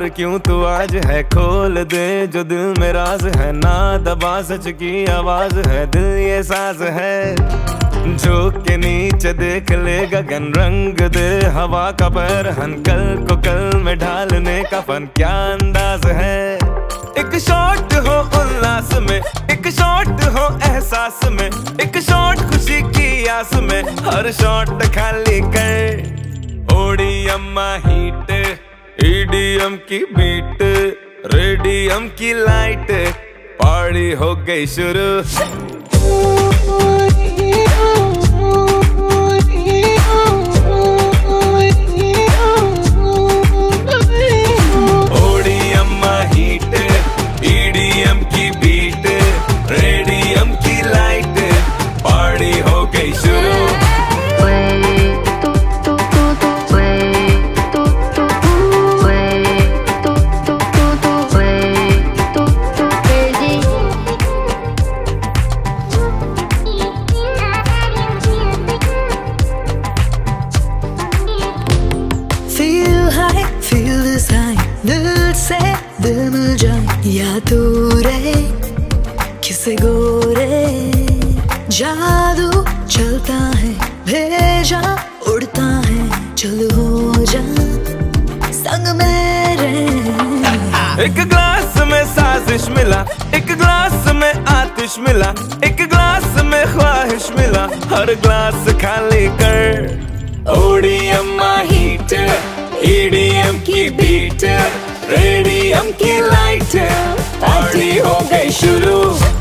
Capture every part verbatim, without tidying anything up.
यार क्यों तू आज है, खोल दे जो दिल में राज है, ना दबा सच की आवाज है, दिल ये साज है। झोंक के नीचे देख ले गगन, रंग दे हवा का पैरहन, कल को कल में ढालने का फन क्या अंदाज है। एक शॉट हो उल्लास में, एक शॉट हो एहसास में, एक शॉट खुशी की आस में, हर शॉट खाली कर। ओडीएम हीट, ईडीएम की बीट, रेडियम की लाइट, पार्टी हो गई शुरू। दिल से दिल मिल जाए या तू रे किसे गोरे, जादू चलता है भेजा उड़ता है, चल हो जा संग मेरे। एक ग्लास में साजिश मिला, एक ग्लास में आतिश मिला, एक ग्लास में ख्वाहिश मिला, हर ग्लास खाली कर। ओडीएम हीट, ईडीएम की बीट, रेडियम की लाइट, पार्टी हो गई शुरू।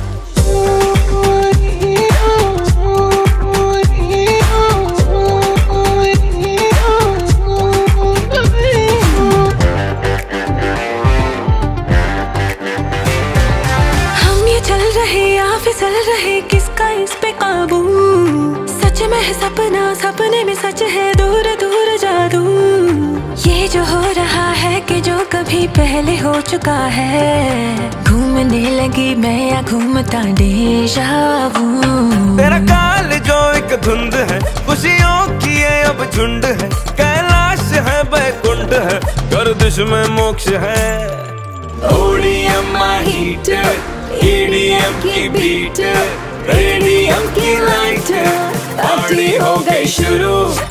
हम ये चल रहे या फिसल रहे, किसका इस पे काबू, सच में है सपना, सपने में सच है, दूर दूर जादू। ये जो हो रहा है कि जो कभी पहले हो चुका है, घूमने लगी मैं या घूमता डेजा वू। तेरा काल जो एक धुंध है, खुशियों की ये अब झुंड है, कैलाश है बैकुंठ है, गर्दिश में मोक्ष है। ओडीएम हीट, ईडीएम की बीट, रेडियम की लाइट, पार्टी हो गई शुरू।